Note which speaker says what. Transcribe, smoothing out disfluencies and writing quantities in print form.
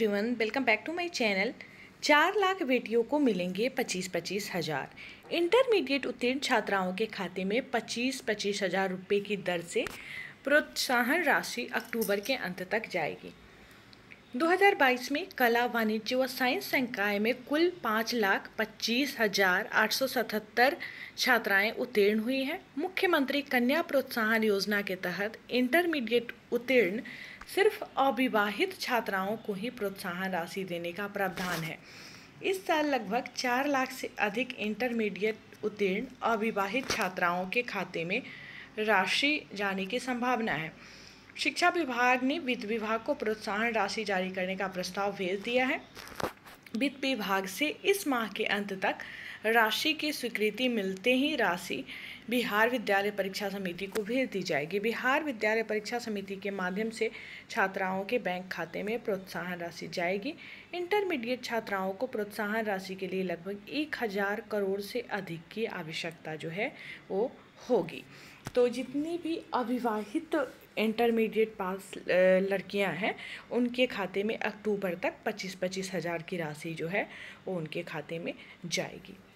Speaker 1: Everyone, welcome back to my channel. 4 lakh बेटियों को मिलेंगे 25-25 हज़ार। इंटरमीडिएट उत्तीर्ण छात्राओं के खाते में 25-25 हज़ार रुपये की दर से प्रोत्साहन राशि अक्टूबर के अंत तक जाएगी। 2022 में कला, वाणिज्य व साइंस संकाय में कुल 5,25,877 छात्राएं उत्तीर्ण हुई हैं। मुख्यमंत्री कन्या प्रोत्साहन योजना के तहत इंटरमीडिएट उत्तीर्ण सिर्फ अविवाहित छात्राओं को ही प्रोत्साहन राशि देने का प्रावधान है। इस साल लगभग 4 लाख से अधिक इंटरमीडिएट उत्तीर्ण अविवाहित छात्राओं के खाते में राशि जाने की संभावना है। शिक्षा विभाग ने वित्त विभाग को प्रोत्साहन राशि जारी करने का प्रस्ताव भेज दिया है। वित्त विभाग से इस माह के अंत तक राशि की स्वीकृति मिलते ही राशि बिहार विद्यालय परीक्षा समिति को भेज दी जाएगी। बिहार विद्यालय परीक्षा समिति के माध्यम से छात्राओं के बैंक खाते में प्रोत्साहन राशि जाएगी। इंटरमीडिएट छात्राओं को प्रोत्साहन राशि के लिए लगभग 1,000 करोड़ से अधिक की आवश्यकता जो है वो होगी। तो जितनी भी अविवाहित इंटरमीडिएट पास लड़कियां हैं उनके खाते में अक्टूबर तक 25-25 हज़ार की राशि जो है वो उनके खाते में जाएगी।